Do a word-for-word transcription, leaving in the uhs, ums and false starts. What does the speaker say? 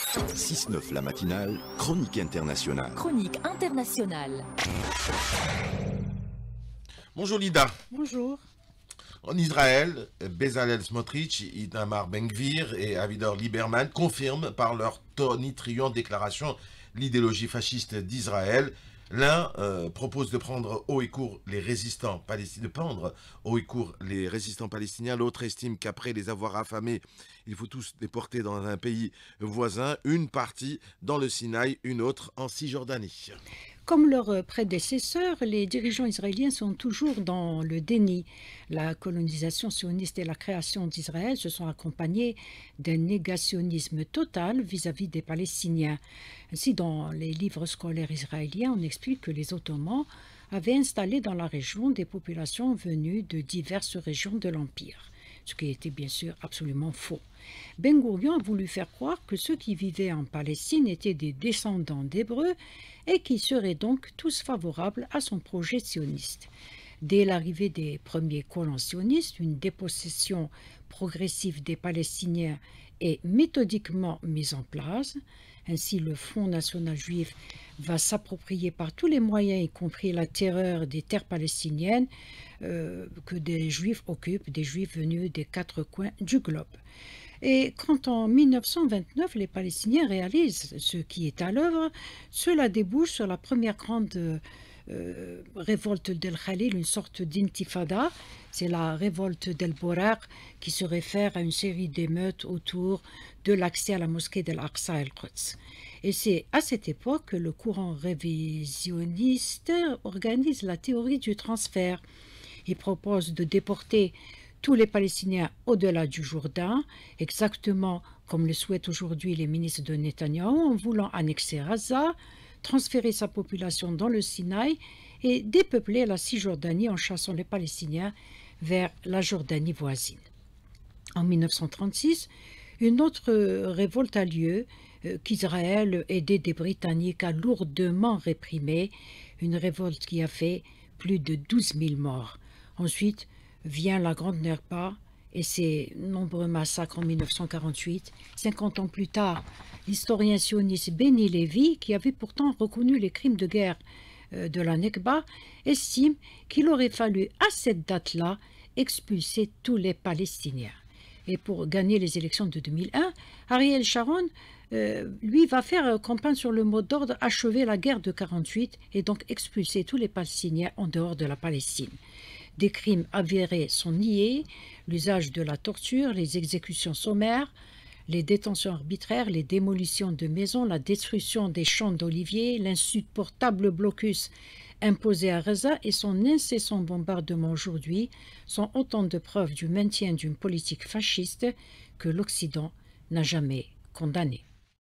six neuf la matinale, chronique internationale. Chronique internationale. Bonjour Lida. Bonjour. En Israël, Bezalel Smotrich, Itamar Ben-Gvir et Avigdor Lieberman confirment par leur tonitruante déclaration l'idéologie fasciste d'Israël. L'un euh, propose de prendre haut et court les résistants palestiniens, de pendre haut et court les résistants palestiniens. L'autre estime qu'après les avoir affamés, il faut tous déporter dans un pays voisin, une partie dans le Sinaï, une autre en Cisjordanie. Comme leurs prédécesseurs, les dirigeants israéliens sont toujours dans le déni. La colonisation sioniste et la création d'Israël se sont accompagnées d'un négationnisme total vis-à-vis des Palestiniens. Ainsi, dans les livres scolaires israéliens, on explique que les Ottomans avaient installé dans la région des populations venues de diverses régions de l'Empire, ce qui était bien sûr absolument faux. Ben Gourion a voulu faire croire que ceux qui vivaient en Palestine étaient des descendants d'Hébreux et qui seraient donc tous favorables à son projet sioniste. Dès l'arrivée des premiers colons sionistes, une dépossession progressive des Palestiniens est méthodiquement mise en place. Ainsi, le Front national juif va s'approprier par tous les moyens, y compris la terreur des terres palestiniennes, euh, que des juifs occupent, des juifs venus des quatre coins du globe. Et quand en mille neuf cent vingt-neuf, les Palestiniens réalisent ce qui est à l'œuvre, cela débouche sur la première grande euh, révolte d'El Khalil, une sorte d'intifada. C'est la révolte d'El Borar qui se réfère à une série d'émeutes autour de l'accès à la mosquée d'El Aqsa el-Quds. Et c'est à cette époque que le courant révisionniste organise la théorie du transfert. Il propose de déporter tous les Palestiniens au-delà du Jourdain, exactement comme le souhaitent aujourd'hui les ministres de Netanyahou, en voulant annexer Gaza, transférer sa population dans le Sinaï et dépeupler la Cisjordanie en chassant les Palestiniens vers la Jordanie voisine. En mille neuf cent trente-six, une autre révolte a lieu euh, qu'Israël, aidé des Britanniques, a lourdement réprimée, une révolte qui a fait plus de douze mille morts. Ensuite, vient la Grande Nerpa et ses nombreux massacres en mille neuf cent quarante-huit. cinquante ans plus tard, l'historien sioniste Benny Levy, qui avait pourtant reconnu les crimes de guerre euh, de la Nekba, estime qu'il aurait fallu à cette date-là expulser tous les Palestiniens. Et pour gagner les élections de deux mille un, Ariel Sharon, euh, lui, va faire campagne sur le mot d'ordre « achever la guerre de quarante-huit » et donc expulser tous les Palestiniens en dehors de la Palestine. Des crimes avérés sont niés, l'usage de la torture, les exécutions sommaires, les détentions arbitraires, les démolitions de maisons, la destruction des champs d'oliviers, l'insupportable blocus imposé à Gaza et son incessant bombardement aujourd'hui sont autant de preuves du maintien d'une politique fasciste que l'Occident n'a jamais condamnée.